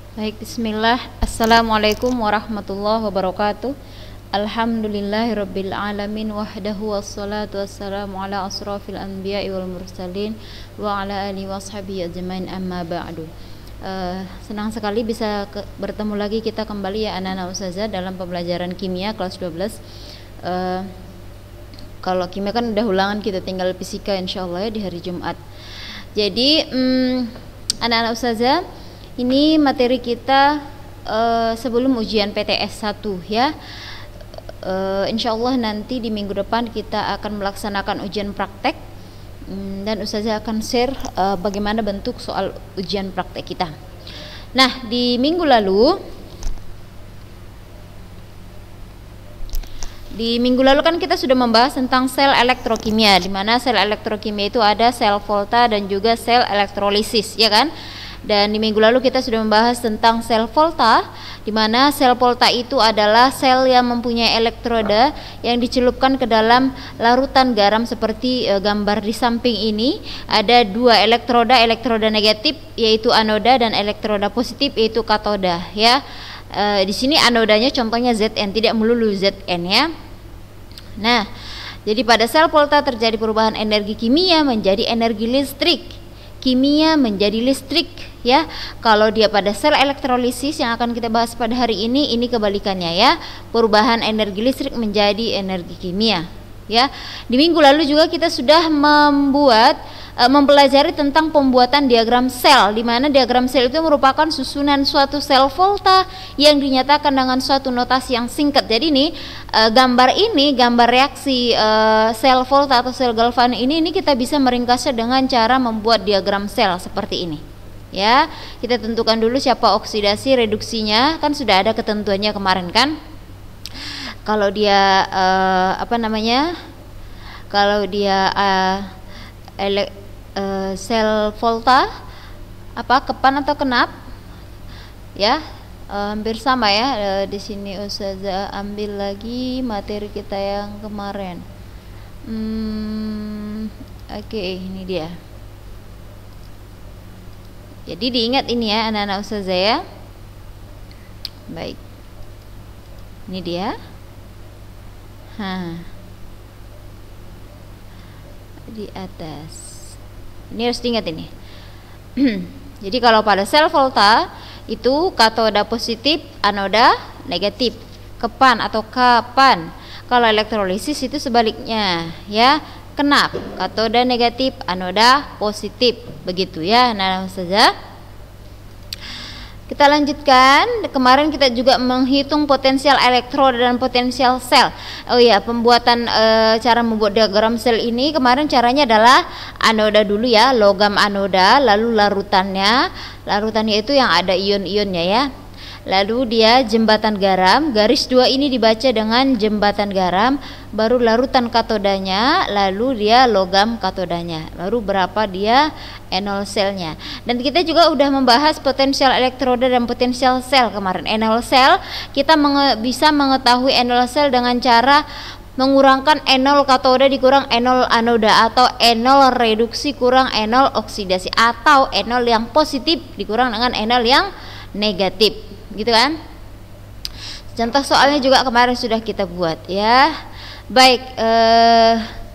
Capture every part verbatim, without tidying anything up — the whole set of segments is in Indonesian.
Baik, bismillah. Assalamualaikum warahmatullahi wabarakatuh. Alhamdulillahirabbil alamin wahdahu wassalatu wassalamu ala asrafil anbiya'i wal mursalin wa ala alihi washabihi ajmain, amma ba'du. Uh, senang sekali bisa ke, bertemu lagi kita kembali ya anak-anak ustazah dalam pembelajaran kimia kelas dua belas. Uh, kalau kimia kan udah ulangan, kita tinggal fisika insyaallah ya di hari Jumat. Jadi um, anak-anak ustazah, ini materi kita uh, sebelum ujian P T S satu ya. Uh, insya Allah nanti di minggu depan kita akan melaksanakan ujian praktek, um, dan ustazah akan share uh, bagaimana bentuk soal ujian praktek kita. Nah, di minggu lalu di minggu lalu kan kita sudah membahas tentang sel elektrokimia, di mana sel elektrokimia itu ada sel volta dan juga sel elektrolisis, ya kan? Dan di minggu lalu kita sudah membahas tentang sel volta, di mana sel volta itu adalah sel yang mempunyai elektroda yang dicelupkan ke dalam larutan garam seperti e, gambar di samping ini. Ada dua elektroda, elektroda negatif yaitu anoda dan elektroda positif yaitu katoda ya. E, di sini anodanya contohnya Z N, tidak melulu Z N ya. Nah, jadi pada sel volta terjadi perubahan energi kimia menjadi energi listrik. Kimia menjadi listrik ya. Kalau dia pada sel elektrolisis yang akan kita bahas pada hari ini, ini kebalikannya ya. Perubahan energi listrik menjadi energi kimia ya. Di minggu lalu juga kita sudah membuat e, mempelajari tentang pembuatan diagram sel, di mana diagram sel itu merupakan susunan suatu sel volta yang dinyatakan dengan suatu notasi yang singkat. Jadi ini e, gambar ini, gambar reaksi e, sel volta atau sel galvanik ini, ini kita bisa meringkasnya dengan cara membuat diagram sel seperti ini. Ya, kita tentukan dulu siapa oksidasi reduksinya, kan sudah ada ketentuannya kemarin kan. Kalau dia uh, apa namanya? Kalau dia uh, ele, uh, sel volta apa kepan atau kenap? Ya, uh, hampir sama ya. Uh, di sini ustazah ambil lagi materi kita yang kemarin. Hmm, oke, okay, ini dia. Jadi diingat ini ya anak-anak ustazah ya. Baik, ini dia. Hah. Di atas. Ini harus diingat ini. Jadi kalau pada sel volta itu katoda positif, anoda negatif, kepan atau kapan. Kalau elektrolisis itu sebaliknya ya. Kenap, katoda negatif, anoda positif, begitu ya anak-anak ustazah. Kita lanjutkan. Kemarin kita juga menghitung potensial elektroda dan potensial sel. Oh ya, pembuatan e, cara membuat diagram sel ini kemarin caranya adalah anoda dulu ya, logam anoda, lalu larutannya, larutannya itu yang ada ion-ionnya ya. Lalu dia jembatan garam, garis dua ini dibaca dengan jembatan garam, baru larutan katodanya, lalu dia logam katodanya, lalu berapa dia enol selnya. Dan kita juga udah membahas potensial elektroda dan potensial sel kemarin. Enol sel, kita menge bisa mengetahui enol sel dengan cara mengurangkan enol katoda dikurang enol anoda, atau enol reduksi kurang enol oksidasi, atau enol yang positif dikurang dengan enol yang negatif, gitu kan. Contoh soalnya juga kemarin sudah kita buat ya. Baik, eh,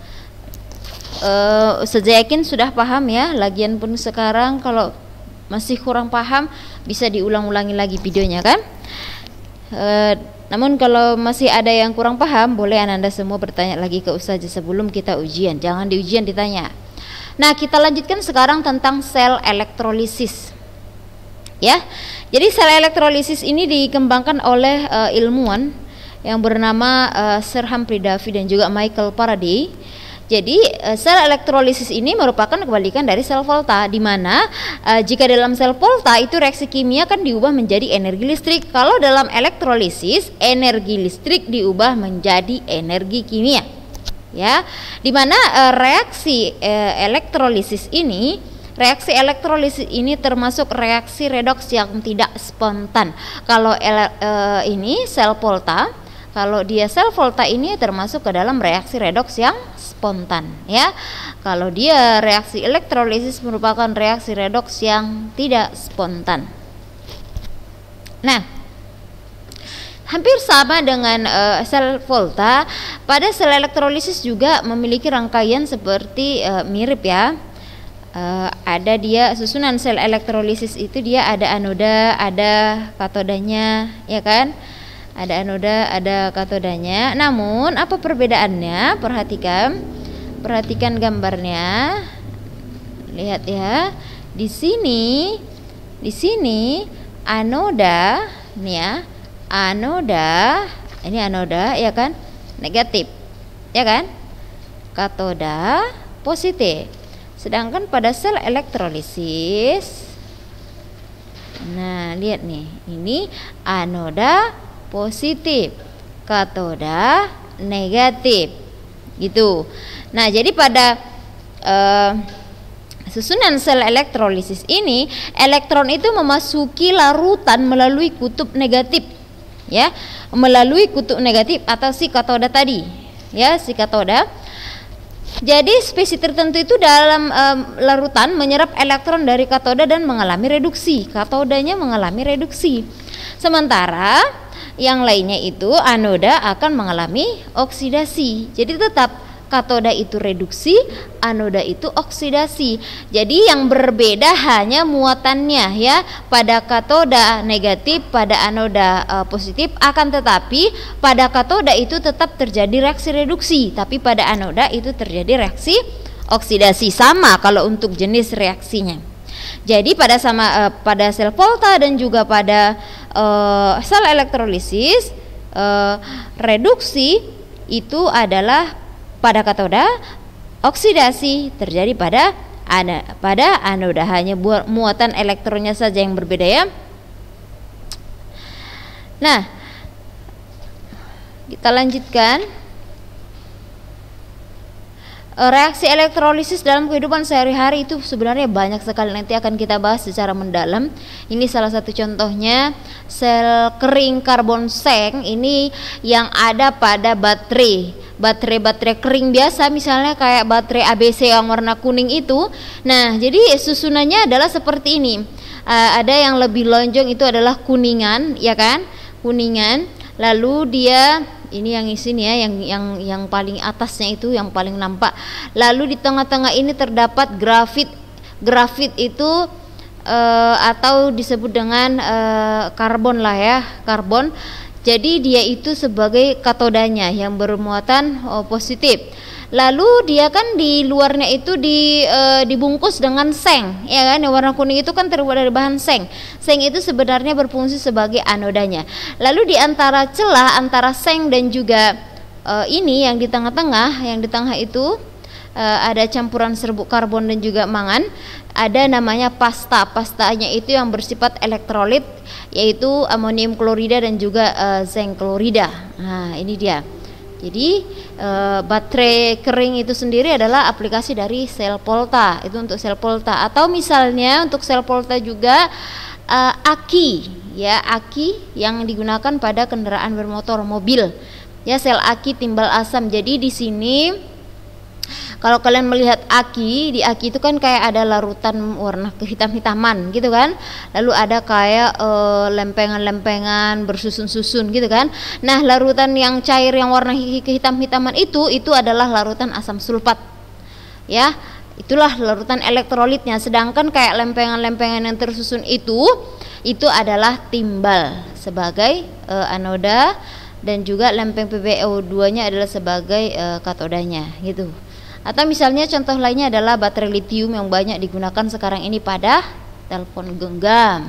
eh, saya yakin sudah paham ya. Lagian pun sekarang kalau masih kurang paham bisa diulang-ulangi lagi videonya kan. Eh, namun kalau masih ada yang kurang paham, boleh anda semua bertanya lagi ke ustazah sebelum kita ujian. Jangan di ujian ditanya. Nah, kita lanjutkan sekarang tentang sel elektrolisis ya. Jadi sel elektrolisis ini dikembangkan oleh uh, ilmuwan yang bernama uh, Sir Humphrey Davy dan juga Michael Faraday. Jadi uh, sel elektrolisis ini merupakan kebalikan dari sel volta, di mana uh, jika dalam sel volta itu reaksi kimia kan diubah menjadi energi listrik. Kalau dalam elektrolisis energi listrik diubah menjadi energi kimia. Ya, di mana uh, reaksi uh, elektrolisis ini Reaksi elektrolisis ini termasuk reaksi redoks yang tidak spontan. Kalau ele, e, ini sel volta, kalau dia sel volta ini termasuk ke dalam reaksi redoks yang spontan ya. Kalau dia reaksi elektrolisis merupakan reaksi redoks yang tidak spontan. Nah, hampir sama dengan uh, sel volta, pada sel elektrolisis juga memiliki rangkaian seperti uh, mirip ya. Uh, ada dia susunan sel elektrolisis itu dia ada anoda, ada katodanya, ya kan? Ada anoda, ada katodanya. Namun apa perbedaannya? Perhatikan, perhatikan gambarnya. Lihat ya. Di sini, di sini anoda, nih ya. Anoda, ini anoda ya kan, negatif, ya kan? Katoda positif. Sedangkan pada sel elektrolisis, nah lihat nih, ini anoda positif, katoda negatif, gitu. Nah jadi pada uh, susunan sel elektrolisis ini, elektron itu memasuki larutan melalui kutub negatif, ya, melalui kutub negatif atau si katoda tadi, ya, si katoda. Jadi spesies tertentu itu dalam um, larutan menyerap elektron dari katoda dan mengalami reduksi. Katodanya mengalami reduksi. Sementara yang lainnya itu anoda akan mengalami oksidasi. Jadi tetap katoda itu reduksi, anoda itu oksidasi. Jadi yang berbeda hanya muatannya ya. Pada katoda negatif, pada anoda uh, positif, akan tetapi pada katoda itu tetap terjadi reaksi reduksi, tapi pada anoda itu terjadi reaksi oksidasi. Sama kalau untuk jenis reaksinya. Jadi pada sama uh, pada sel volta dan juga pada uh, sel elektrolisis, uh, reduksi itu adalah pada katoda, oksidasi terjadi pada ana, pada anoda, hanya buat muatan elektronnya saja yang berbeda ya. Nah, kita lanjutkan. Reaksi elektrolisis dalam kehidupan sehari-hari itu sebenarnya banyak sekali, nanti akan kita bahas secara mendalam. Ini salah satu contohnya, sel kering karbon seng ini yang ada pada baterai. Baterai-baterai kering biasa, misalnya kayak baterai A B C yang warna kuning itu. Nah, jadi susunannya adalah seperti ini. Uh, ada yang lebih lonjong itu adalah kuningan, ya kan? Kuningan. Lalu dia ini yang sini ya, yang yang yang paling atasnya itu yang paling nampak. Lalu di tengah-tengah ini terdapat grafit. Grafit itu uh, atau disebut dengan uh, karbon lah ya, karbon. Jadi dia itu sebagai katodanya yang bermuatan oh, positif. Lalu dia kan di luarnya itu di e, dibungkus dengan seng, ya kan? Yang warna kuning itu kan terbuat dari bahan seng. Seng itu sebenarnya berfungsi sebagai anodanya. Lalu di antara celah antara seng dan juga e, ini yang di tengah-tengah, yang di tengah itu e, ada campuran serbuk karbon dan juga mangan. Ada namanya pasta. Pastanya itu yang bersifat elektrolit, yaitu amonium klorida dan juga uh, zinc klorida. Nah, ini dia. Jadi uh, baterai kering itu sendiri adalah aplikasi dari sel volta. Itu untuk sel volta. Atau misalnya untuk sel volta juga uh, aki, ya, aki yang digunakan pada kendaraan bermotor, mobil. Ya, sel aki timbal asam. Jadi di sini kalau kalian melihat aki, di aki itu kan kayak ada larutan warna kehitam-hitaman gitu kan. Lalu ada kayak e, lempengan-lempengan bersusun-susun gitu kan. Nah, larutan yang cair yang warna kehitam-hitaman itu itu adalah larutan asam sulfat. Ya, itulah larutan elektrolitnya. Sedangkan kayak lempengan-lempengan yang tersusun itu itu adalah timbal sebagai e, anoda, dan juga lempeng P b O dua nya adalah sebagai e, katodanya gitu. Atau misalnya contoh lainnya adalah baterai litium yang banyak digunakan sekarang ini pada telepon genggam.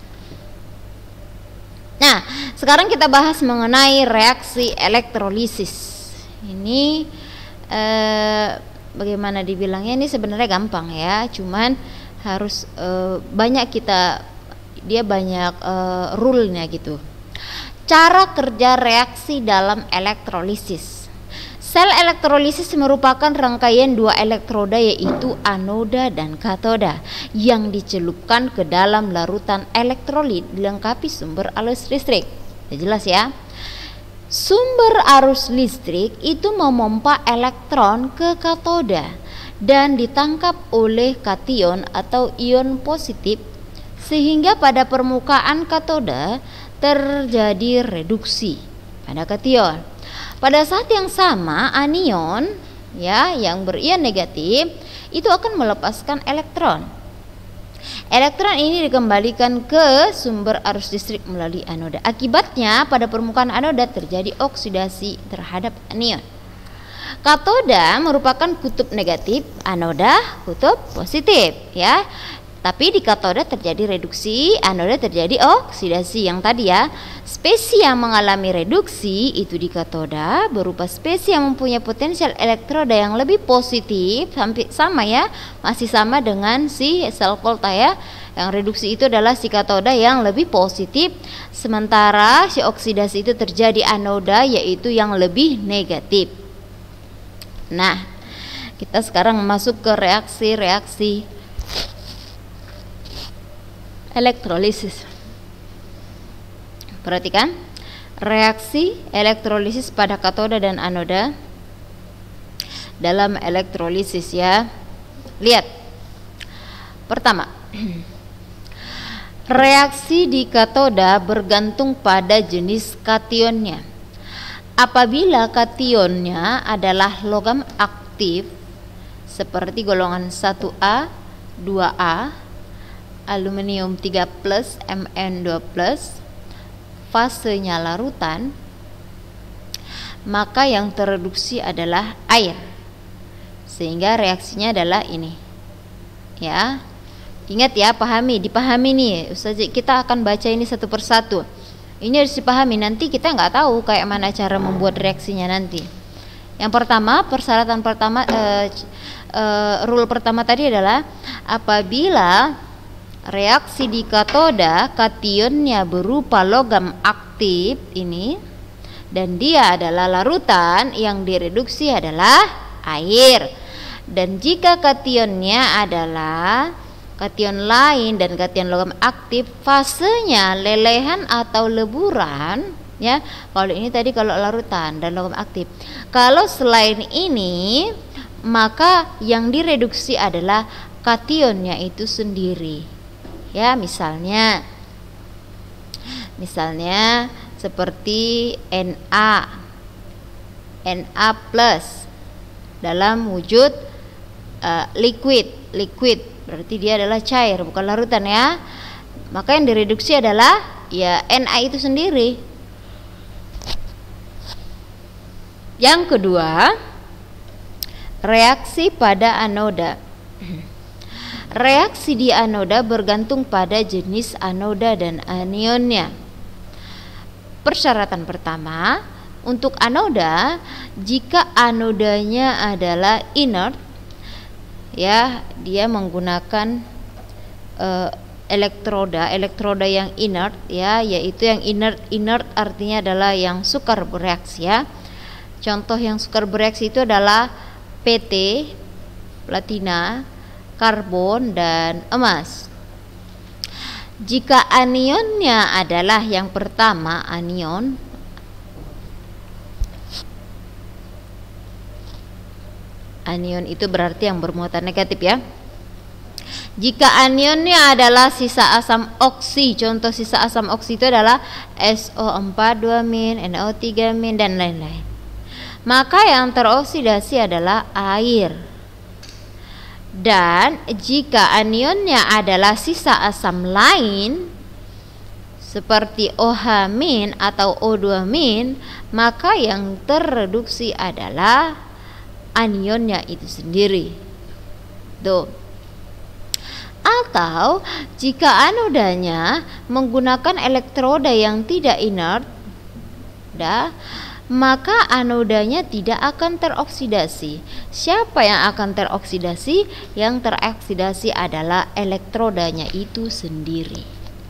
Nah, sekarang kita bahas mengenai reaksi elektrolisis. Ini eh, bagaimana dibilangnya, ini sebenarnya gampang ya, cuman harus eh, banyak kita, dia banyak eh, rule-nya gitu. Cara kerja reaksi dalam elektrolisis. Sel elektrolisis merupakan rangkaian dua elektroda, yaitu anoda dan katoda, yang dicelupkan ke dalam larutan elektrolit dilengkapi sumber arus listrik. Ya, jelas ya. Sumber arus listrik itu memompa elektron ke katoda dan ditangkap oleh kation atau ion positif, sehingga pada permukaan katoda terjadi reduksi pada kation. Pada saat yang sama, anion ya yang berion negatif itu akan melepaskan elektron. Elektron ini dikembalikan ke sumber arus listrik melalui anoda. Akibatnya pada permukaan anoda terjadi oksidasi terhadap anion. Katoda merupakan kutub negatif, anoda kutub positif ya. Tapi di katoda terjadi reduksi, anoda terjadi oksidasi yang tadi ya. Spesies yang mengalami reduksi itu di katoda berupa spesies yang mempunyai potensial elektroda yang lebih positif, hampir sama ya, masih sama dengan si sel volta ya. Yang reduksi itu adalah si katoda yang lebih positif, sementara si oksidasi itu terjadi anoda yaitu yang lebih negatif. Nah, kita sekarang masuk ke reaksi-reaksi elektrolisis. Perhatikan reaksi elektrolisis pada katoda dan anoda dalam elektrolisis ya. Lihat. Pertama, reaksi di katoda bergantung pada jenis kationnya. Apabila kationnya adalah logam aktif seperti golongan satu A, dua A, aluminium tiga plus, Mn dua plus, fasenya larutan, maka yang tereduksi adalah air, sehingga reaksinya adalah ini ya. Ingat ya, pahami, dipahami nih Ustaz, kita akan baca ini satu persatu. Ini harus dipahami, nanti kita nggak tahu kayak mana cara membuat reaksinya nanti. Yang pertama, persyaratan pertama, eh, eh, rule pertama tadi adalah apabila reaksi di katoda kationnya berupa logam aktif ini dan dia adalah larutan, yang direduksi adalah air. Dan jika kationnya adalah kation lain dan kation logam aktif, fasenya lelehan atau leburan ya. Kalau ini tadi kalau larutan dan logam aktif. Kalau selain ini, maka yang direduksi adalah kationnya itu sendiri. Ya, misalnya misalnya seperti Na Na plus dalam wujud uh, liquid liquid berarti dia adalah cair, bukan larutan ya. Maka yang direduksi adalah ya Na itu sendiri. Yang kedua, reaksi pada anoda. Reaksi di anoda bergantung pada jenis anoda dan anionnya. Persyaratan pertama, untuk anoda, jika anodanya adalah inert, ya dia menggunakan uh, elektroda, elektroda yang inert, ya, yaitu yang inert. Inert artinya adalah yang sukar bereaksi, ya. Contoh yang sukar bereaksi itu adalah P T, platina, karbon, dan emas. Jika anionnya adalah yang pertama, anion, anion itu berarti yang bermuatan negatif, ya. Jika anionnya adalah sisa asam oksi, contoh sisa asam oksi itu adalah S O empat dua min, N O tiga min, dan lain-lain, maka yang teroksidasi adalah air. Dan jika anionnya adalah sisa asam lain seperti OH min atau O dua min, maka yang terreduksi adalah anionnya itu sendiri. Tuh. Atau jika anodanya menggunakan elektroda yang tidak inert, dah, maka anodanya tidak akan teroksidasi. Siapa yang akan teroksidasi? Yang teroksidasi adalah elektrodanya itu sendiri.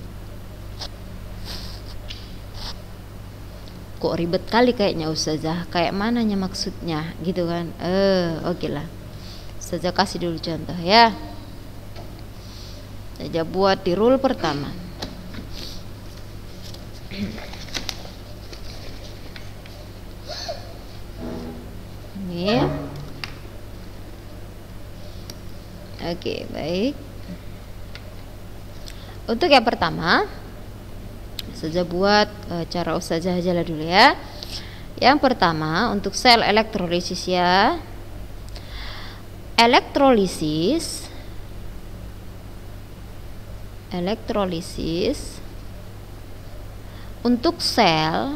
Kok ribet kali kayaknya Ustazah, kayak mananya maksudnya gitu kan. Eh, oke okay lah. Ustazah kasih dulu contoh, ya. Saja buat di rule pertama. Ini. Oke, baik. Untuk yang pertama, Ustazah buat e, cara Ustazah aja lah dulu ya. Yang pertama untuk sel elektrolisis ya. Elektrolisis Elektrolisis untuk sel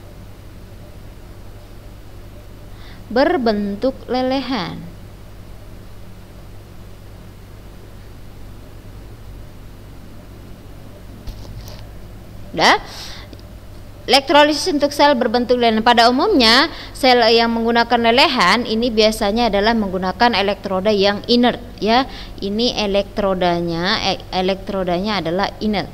berbentuk lelehan. Udah? Elektrolisis untuk sel berbentuk lelehan. Pada umumnya sel yang menggunakan lelehan ini biasanya adalah menggunakan elektroda yang inert ya. Ini elektrodanya eh, elektrodanya adalah inert.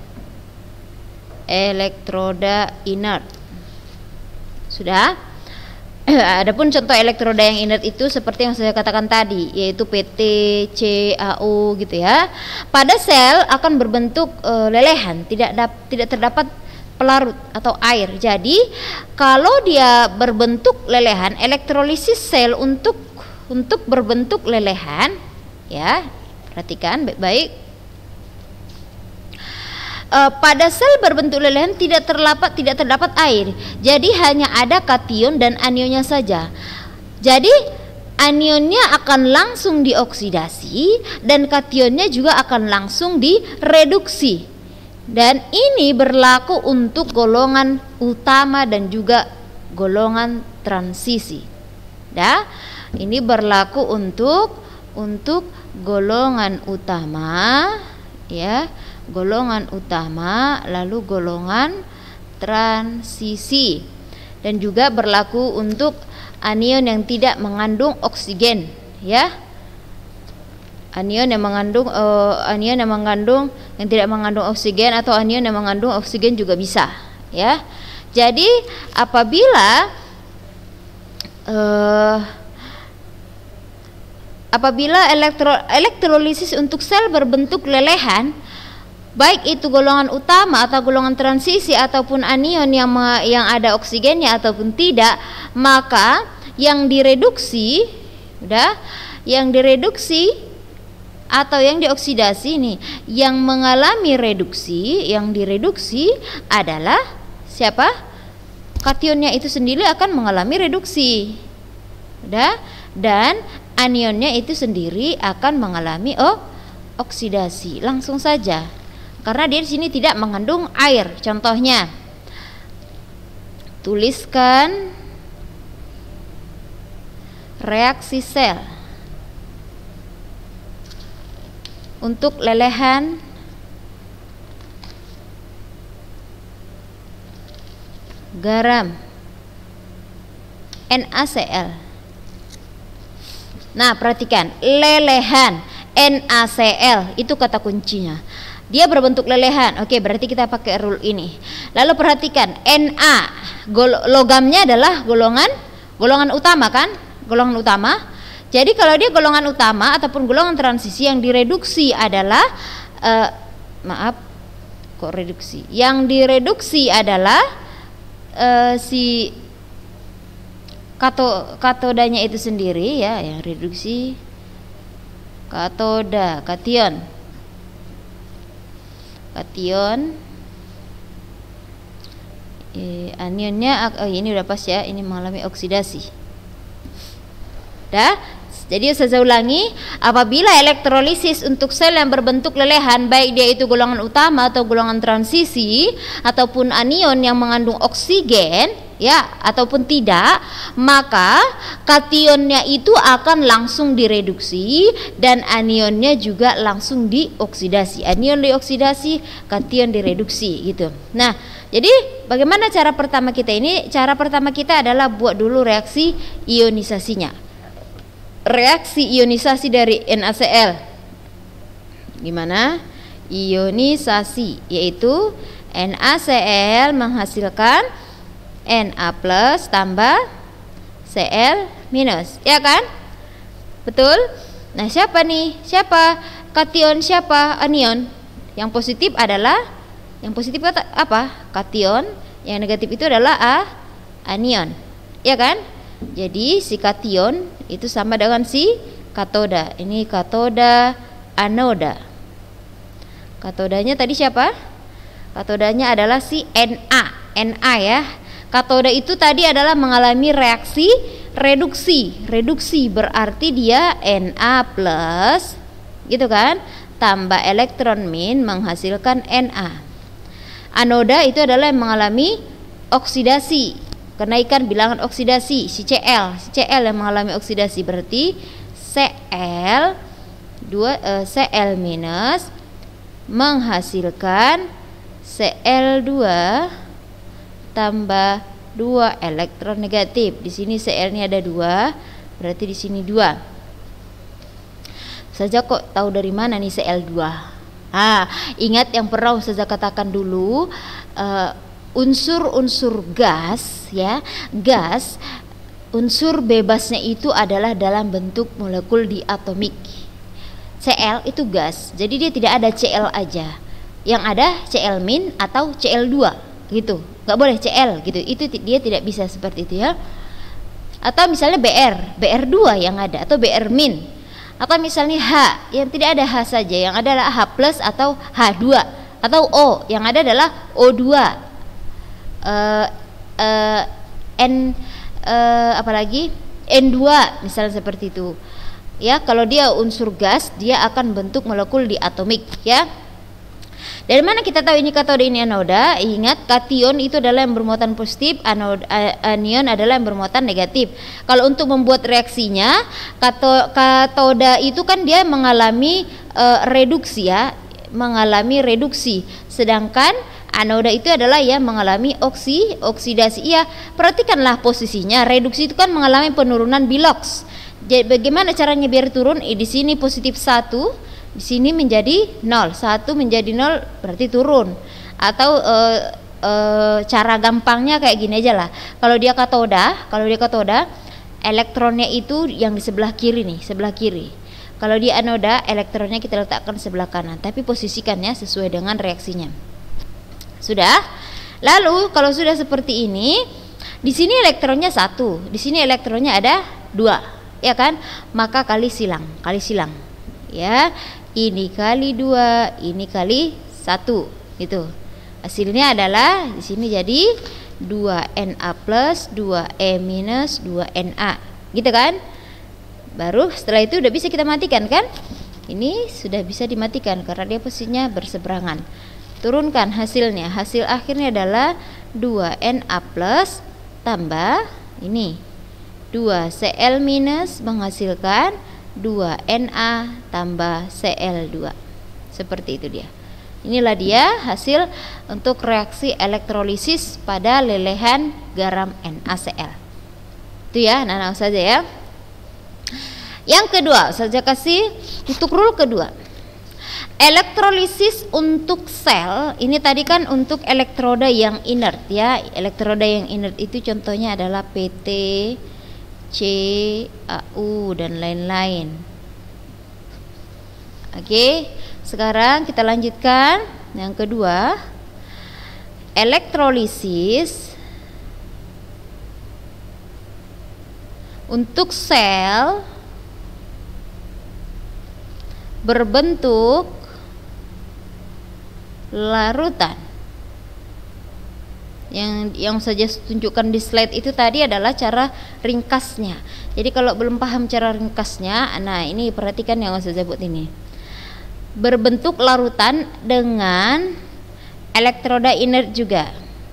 Elektroda inert. Sudah? Adapun contoh elektroda yang inert itu seperti yang saya katakan tadi, yaitu P T, C, A U gitu ya. Pada sel akan berbentuk e, lelehan, tidak dap, tidak terdapat pelarut atau air. Jadi kalau dia berbentuk lelehan, elektrolisis sel untuk untuk berbentuk lelehan ya, perhatikan baik-baik. Uh, pada sel berbentuk lelehan tidak terdapat tidak terdapat air, jadi hanya ada kation dan anionnya saja. Jadi anionnya akan langsung dioksidasi dan kationnya juga akan langsung direduksi. Dan ini berlaku untuk golongan utama dan juga golongan transisi. Dah, ini berlaku untuk untuk golongan utama ya. Golongan utama lalu golongan transisi, dan juga berlaku untuk anion yang tidak mengandung oksigen ya, anion yang mengandung uh, anion yang mengandung yang tidak mengandung oksigen atau anion yang mengandung oksigen juga bisa ya. Jadi apabila uh, apabila elektro, elektrolisis untuk sel berbentuk lelehan, baik itu golongan utama atau golongan transisi ataupun anion yang yang ada oksigennya ataupun tidak, maka yang direduksi, udah, yang direduksi atau yang dioksidasi nih, yang mengalami reduksi, yang direduksi adalah siapa? Kationnya itu sendiri akan mengalami reduksi, udah, dan anionnya itu sendiri akan mengalami oh oksidasi langsung saja. Karena dia di sini tidak mengandung air. Contohnya, tuliskan reaksi sel untuk lelehan garam NaCl. Nah, perhatikan, lelehan NaCl itu kata kuncinya. Dia berbentuk lelehan. Oke, berarti kita pakai rule ini. Lalu perhatikan, Na logamnya adalah golongan golongan utama kan? Golongan utama. Jadi kalau dia golongan utama ataupun golongan transisi, yang direduksi adalah uh, maaf, kok reduksi? Yang direduksi adalah uh, si kato katodanya itu sendiri ya, yang reduksi katoda, kation. Kation eh, anionnya oh ini udah pas ya, ini mengalami oksidasi. Dah, jadi saya ulangi, apabila elektrolisis untuk sel yang berbentuk lelehan, baik dia itu golongan utama atau golongan transisi ataupun anion yang mengandung oksigen ya ataupun tidak, maka kationnya itu akan langsung direduksi dan anionnya juga langsung dioksidasi. Anion dioksidasi, kation direduksi gitu. Nah, jadi bagaimana cara pertama kita ini? Cara pertama kita adalah buat dulu reaksi ionisasinya. Reaksi ionisasi dari NaCl. Gimana? Ionisasi, yaitu NaCl menghasilkan Na plus tambah Cl minus, ya kan? Betul? Nah, siapa nih? Siapa? Kation siapa? Anion. Yang positif adalah, yang positif apa? Kation. Yang negatif itu adalah A, anion, ya kan? Jadi si kation itu sama dengan si katoda. Ini katoda, anoda. Katodanya tadi siapa? Katodanya adalah si Na, Na ya. Katoda itu tadi adalah mengalami reaksi reduksi. Reduksi berarti dia Na plus, gitu kan, tambah elektron min menghasilkan Na. Anoda itu adalah yang mengalami oksidasi, kenaikan bilangan oksidasi, si Cl, si Cl yang mengalami oksidasi, berarti Cl dua eh, Cl minus menghasilkan Cl dua tambah dua elektron negatif. Di sini Cl-nya ada dua, berarti di sini dua. Saja kok tahu dari mana nih Cl dua? Ah, ingat yang pernah saya katakan dulu, uh, unsur-unsur gas ya, gas unsur bebasnya itu adalah dalam bentuk molekul diatomik. Cl itu gas, jadi dia tidak ada Cl aja, yang ada Cl min atau Cl dua gitu, nggak boleh Cl gitu, itu dia tidak bisa seperti itu ya. Atau misalnya Br, Br dua yang ada, atau Br min, atau misalnya H yang tidak ada H saja, yang ada adalah H plus atau H dua, atau O yang ada adalah O dua, uh, uh, N uh, apalagi N dua misalnya seperti itu ya. Kalau dia unsur gas, dia akan bentuk molekul diatomik ya. Dari mana kita tahu ini katoda ini anoda? Ingat, kation itu adalah yang bermuatan positif, anod, anion adalah yang bermuatan negatif. Kalau untuk membuat reaksinya, kato, katoda itu kan dia mengalami uh, reduksi ya, mengalami reduksi. Sedangkan anoda itu adalah yang mengalami oksi, oksidasi. Iya, perhatikanlah posisinya. Reduksi itu kan mengalami penurunan bilox. Jadi bagaimana caranya biar turun? Eh, di sini positif satu, di sini menjadi nol, satu menjadi nol berarti turun. Atau e, e, cara gampangnya kayak gini aja lah. Kalau dia katoda, kalau dia katoda, elektronnya itu yang di sebelah kiri nih, sebelah kiri. Kalau dia anoda, elektronnya kita letakkan sebelah kanan, tapi posisikannya sesuai dengan reaksinya. Sudah? Lalu kalau sudah seperti ini, di sini elektronnya satu, di sini elektronnya ada dua, ya kan? Maka kali silang, kali silang, ya. Ini kali dua, ini kali satu, gitu. Hasilnya adalah di sini jadi dua Na plus, dua E minus, dua Na, gitu kan? Baru setelah itu udah bisa kita matikan kan? Ini sudah bisa dimatikan karena dia posisinya berseberangan. Turunkan hasilnya. Hasil akhirnya adalah dua Na plus tambah ini dua Cl minus menghasilkan dua Na tambah Cl dua. Seperti itu dia. Inilah dia hasil untuk reaksi elektrolisis pada lelehan garam NaCl. Itu ya, nah saja ya. Yang kedua, saya kasih untuk rule kedua. Elektrolisis untuk sel, ini tadi kan untuk elektroda yang inert ya. Elektroda yang inert itu contohnya adalah P T, C, A U dan lain-lain. Oke, sekarang kita lanjutkan yang kedua. Elektrolisis untuk sel berbentuk larutan. Yang yang saja tunjukkan di slide itu tadi adalah cara ringkasnya. Jadi kalau belum paham cara ringkasnya, nah ini perhatikan yang saya sebut ini. Berbentuk larutan dengan elektroda inert juga.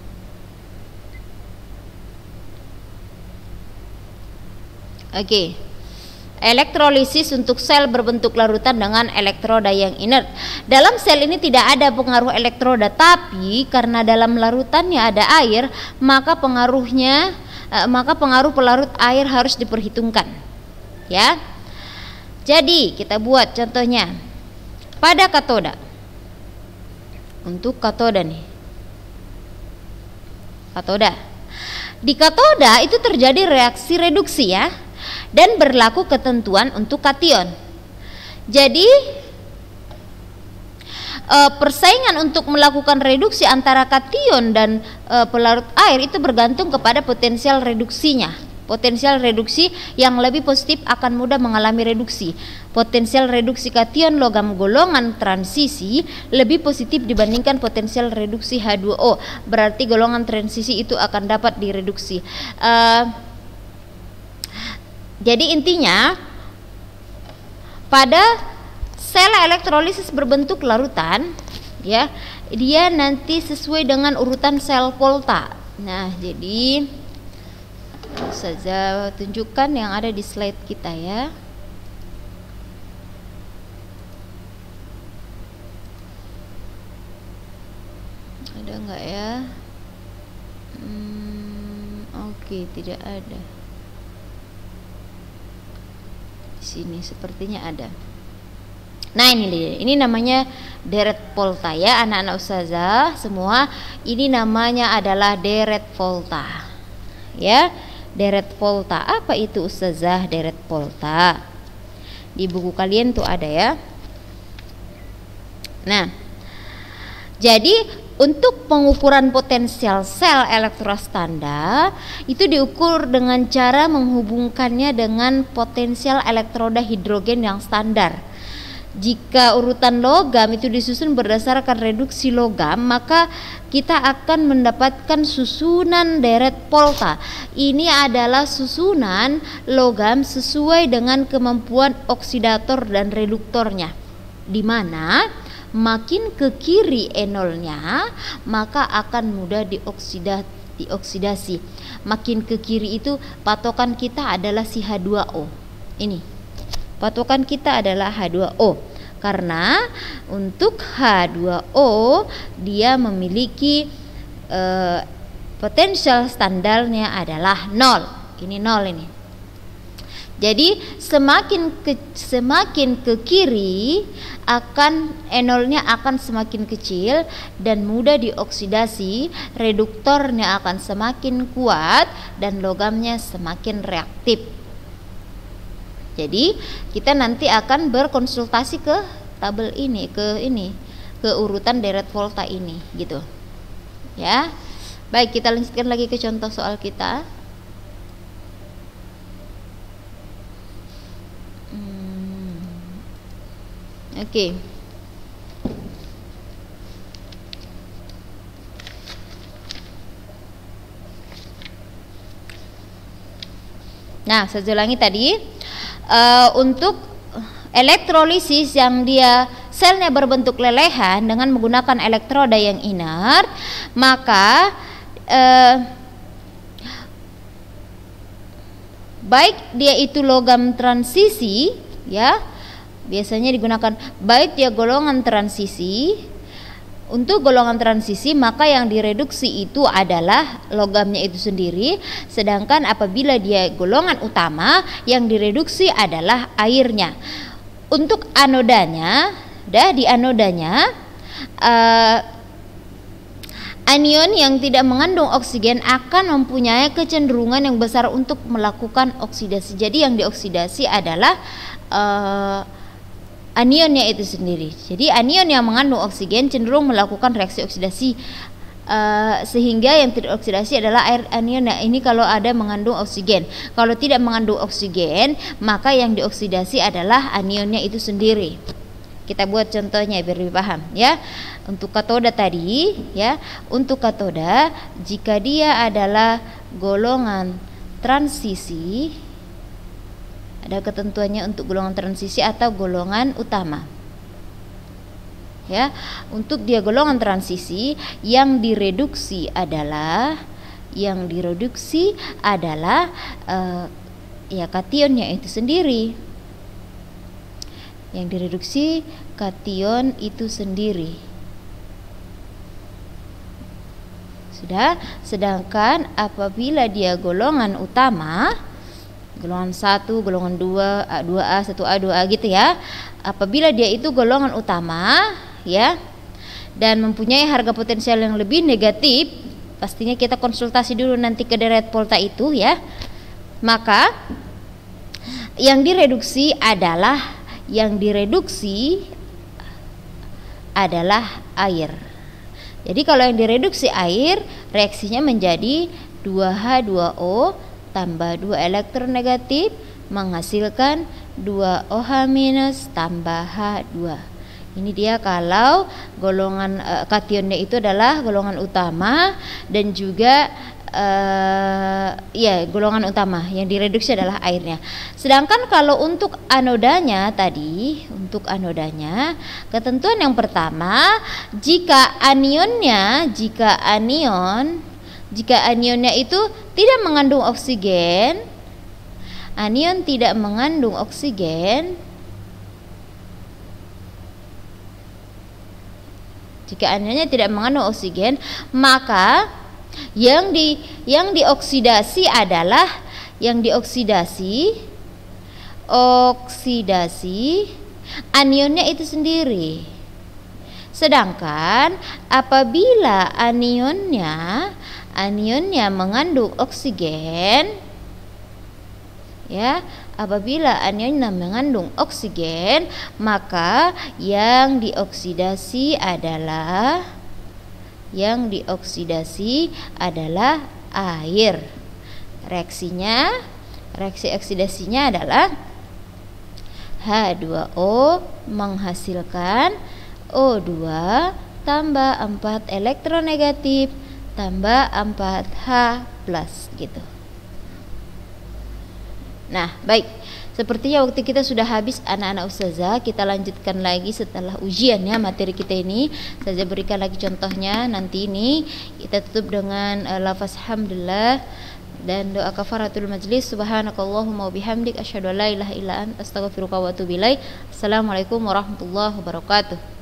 Oke. Elektrolisis untuk sel berbentuk larutan dengan elektroda yang inert. Dalam sel ini tidak ada pengaruh elektroda, tapi karena dalam larutannya ada air, maka pengaruhnya eh, maka pengaruh pelarut air harus diperhitungkan. Ya. Jadi, kita buat contohnya pada katoda. Untuk katoda nih. Katoda. Di katoda itu terjadi reaksi reduksi ya. Dan berlaku ketentuan untuk kation. Jadi e, persaingan untuk melakukan reduksi antara kation dan e, pelarut air itu bergantung kepada potensial reduksinya. Potensial reduksi yang lebih positif akan mudah mengalami reduksi. Potensial reduksi kation logam golongan transisi lebih positif dibandingkan potensial reduksi H dua O. Berarti golongan transisi itu akan dapat direduksi. Uh, jadi intinya pada sel elektrolisis berbentuk larutan, ya, dia nanti sesuai dengan urutan sel volta. Nah, jadi saja tunjukkan yang ada di slide kita ya. Ada enggak ya? Hmm, Oke, okay, tidak ada. Di sini sepertinya ada. Nah, ini dia. Ini namanya deret volta ya, anak-anak ustazah semua. Ini namanya adalah deret volta. Ya. Deret volta, apa itu ustazah deret volta? Di buku kalian tuh ada ya. Nah, jadi untuk pengukuran potensial sel elektrostanda itu diukur dengan cara menghubungkannya dengan potensial elektroda hidrogen yang standar. Jika urutan logam itu disusun berdasarkan reduksi logam, maka kita akan mendapatkan susunan deret volta. Ini adalah susunan logam sesuai dengan kemampuan oksidator dan reduktornya, di mana makin ke kiri enolnya maka akan mudah dioksida, dioksidasi. Makin ke kiri itu patokan kita adalah si H dua O. Ini patokan kita adalah H dua O, karena untuk H dua O dia memiliki eh, potensial standarnya adalah nol. Ini nol ini. Jadi semakin ke semakin ke kiri akan enolnya akan semakin kecil dan mudah dioksidasi, reduktornya akan semakin kuat dan logamnya semakin reaktif. Jadi kita nanti akan berkonsultasi ke tabel ini, ke ini, ke urutan deret volta ini, gitu. Ya. Baik, kita lanjutkan lagi ke contoh soal kita. Hmm. Oke. Okay. Nah, saya ulangi tadi. Uh, untuk elektrolisis yang dia selnya berbentuk lelehan dengan menggunakan elektroda yang inert, maka uh, baik dia itu logam transisi ya, biasanya digunakan baik dia golongan transisi. Untuk golongan transisi maka yang direduksi itu adalah logamnya itu sendiri, sedangkan apabila dia golongan utama yang direduksi adalah airnya. Untuk anodanya, dah di anodanya uh, anion yang tidak mengandung oksigen akan mempunyai kecenderungan yang besar untuk melakukan oksidasi. Jadi yang dioksidasi adalah uh, anionnya itu sendiri. Jadi anion yang mengandung oksigen cenderung melakukan reaksi oksidasi, uh, sehingga yang tidak oksidasi adalah air anion. Nah, ini kalau ada mengandung oksigen. Kalau tidak mengandung oksigen, maka yang dioksidasi adalah anionnya itu sendiri. Kita buat contohnya biar lebih paham ya. Untuk katoda tadi ya, untuk katoda jika dia adalah golongan transisi, ada ketentuannya untuk golongan transisi atau golongan utama. Ya, untuk dia golongan transisi yang direduksi adalah yang direduksi adalah uh, ya kationnya itu sendiri. Yang direduksi kation itu sendiri. Sudah, sedangkan apabila dia golongan utama, golongan satu, golongan dua, A, dua A, satu A, dua A gitu ya. Apabila dia itu golongan utama ya dan mempunyai harga potensial yang lebih negatif, pastinya kita konsultasi dulu nanti ke deret volta itu ya. Maka yang direduksi adalah yang direduksi adalah air. Jadi kalau yang direduksi air, reaksinya menjadi dua H dua O tambah dua elektron negatif menghasilkan dua OH minus tambah H dua. Ini dia kalau golongan e, kationnya itu adalah golongan utama dan juga e, ya golongan utama yang direduksi adalah airnya. Sedangkan kalau untuk anodanya tadi, untuk anodanya ketentuan yang pertama, jika anionnya, jika anion, jika anionnya itu tidak mengandung oksigen, anion tidak mengandung oksigen, jika anionnya tidak mengandung oksigen, maka yang di yang dioksidasi adalah yang dioksidasi oksidasi anionnya itu sendiri. Sedangkan apabila anionnya anionnya mengandung oksigen, ya, apabila anionnya mengandung oksigen, maka yang dioksidasi adalah yang dioksidasi adalah air. Reaksinya, reaksi oksidasinya adalah H dua O menghasilkan O dua tambah empat elektron negatif tambah empat H plus gitu. Nah, baik. Sepertinya waktu kita sudah habis anak-anak ustazah. Kita lanjutkan lagi setelah ujian ya materi kita ini. Saya berikan lagi contohnya nanti ini. Kita tutup dengan uh, lafaz hamdulillah dan doa kafaratul majlis. Subhanakallahumma wabihamdik asyhadu an la ilaha illa anta astaghfiruka wa atubu ilaik. Assalamualaikum warahmatullahi wabarakatuh.